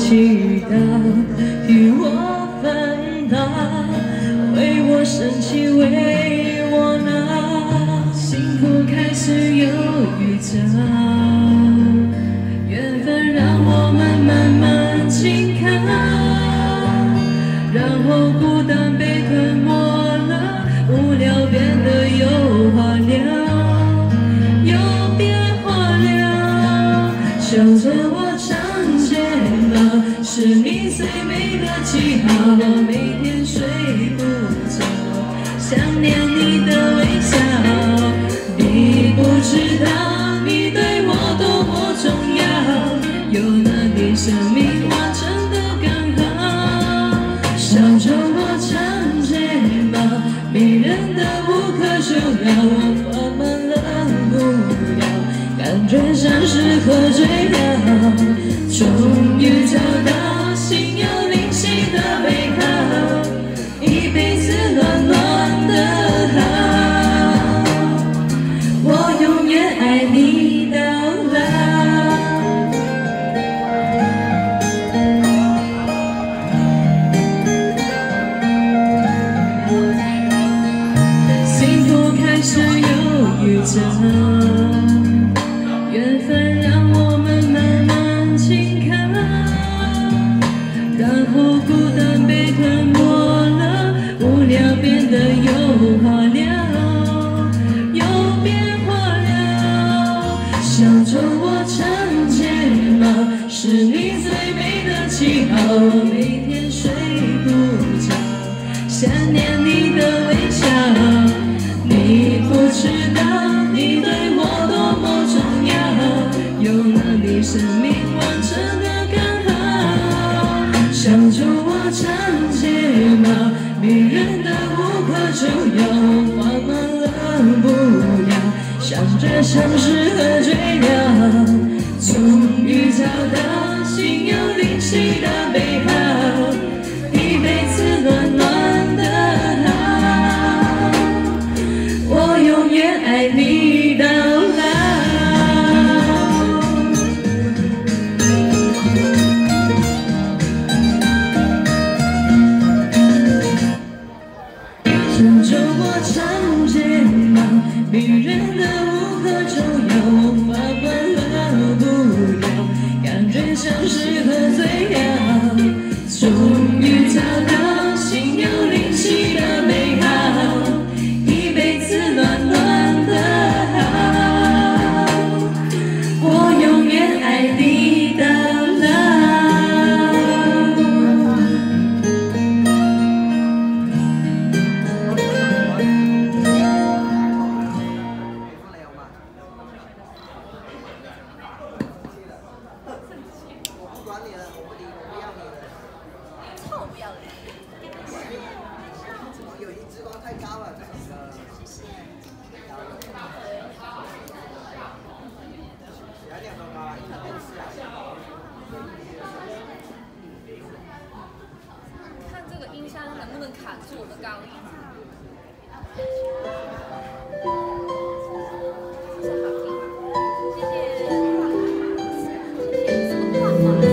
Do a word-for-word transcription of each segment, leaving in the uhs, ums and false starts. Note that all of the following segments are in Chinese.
祈祷，与我分担，为我生气，为我闹，幸福开始有预兆，缘分让我们慢慢紧靠，然后孤单被吞没了，无聊变得有话聊。 笑着我长睫毛，是你最美的记号。每天睡不着，想念你的微笑。你不知道你对我多么重要，有了你生命完成的刚好。笑着我长睫毛，迷人的无可救药，我花满了无聊。 感觉像是喝醉了，终于找到心有灵犀的美好，一辈子暖暖的好，我永远爱你到老。幸福开始有预兆。 缘分让我们慢慢紧靠，然后孤单被吞没了，无聊变得有话聊，有变化了。笑着我长睫毛，是你最美的记号。每天睡不着，想念你的微笑。你不知道，你对我多么重要。 有了你，生命完成的刚好。笑着我长睫毛，迷人的无可救药，花满了无聊，想着像是喝醉了。终于找到心有灵犀的美好，一辈子暖暖的好，我永远爱你到老。 长睫毛，迷人的无可救药，我花满了无聊，感觉像是喝醉了。终于找到心有灵犀的美好，一辈子暖暖的好，我永远爱你到老。 看这个音箱能不能卡住我的高音。谢谢，谢谢，这么棒吗？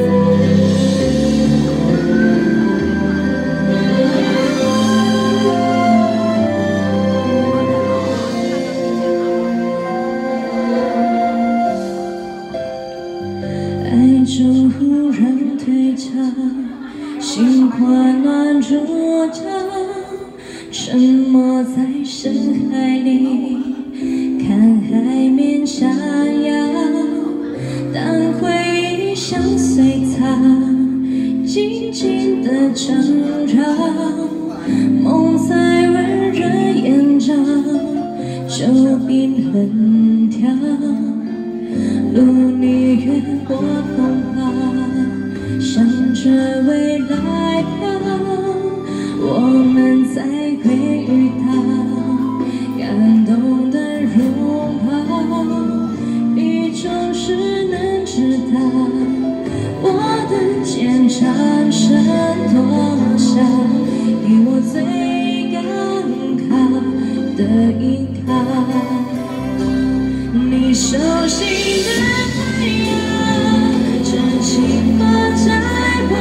爱就忽然退潮，心慌乱如潮，沉没在深海里，看海面下摇。当回忆像水草，静静地缠绕，梦在温热眼罩，就冰冷掉。 如你越过风暴，向着未来飘，我们再会遇到感动的拥抱，你总是能知道我的坚强剩多少，给我最刚好的依靠。 你手心的太阳，真情放在。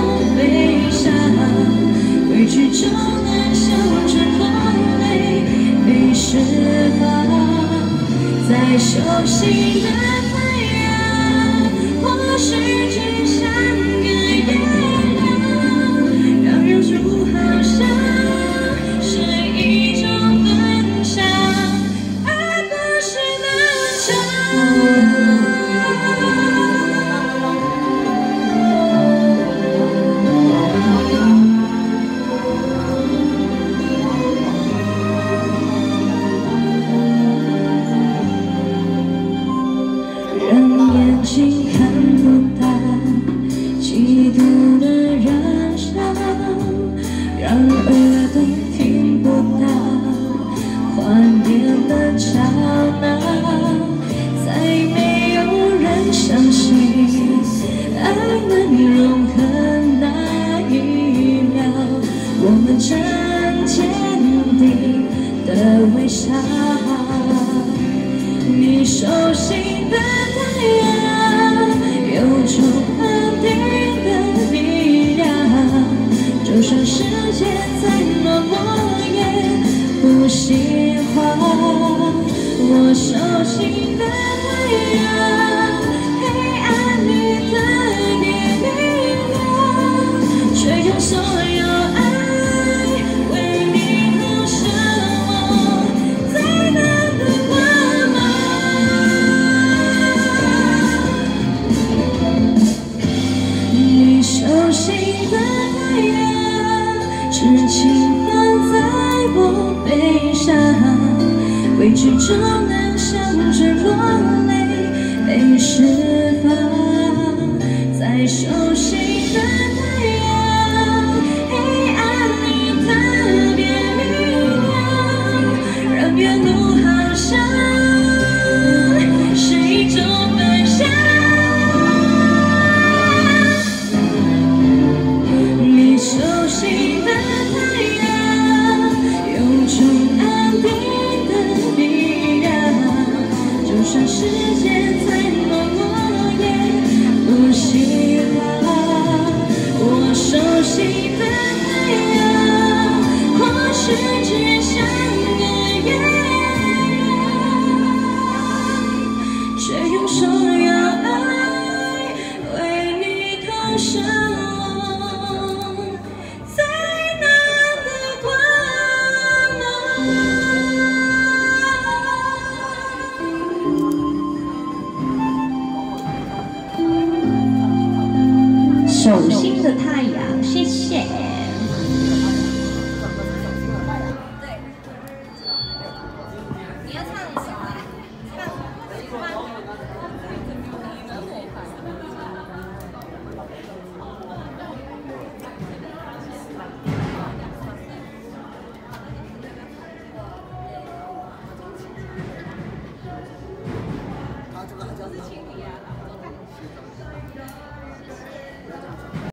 就能笑着落泪，被释放在手心的太阳，或许只像个月亮，让人住好像是一种分享，而不是难讲。眼睛看不到嫉妒的燃烧，让耳朵听不到幻灭的吵闹，再没有人相信爱能融合那一秒，我们正坚定的微笑。你手心的太阳有种安定的力量，就算世界再落寞也不心慌。我手心的太阳，黑暗里的你明亮，吹动所有爱，为你投射我最暖的光芒。你手心的太阳，是轻放在我背上，未知就能笑着落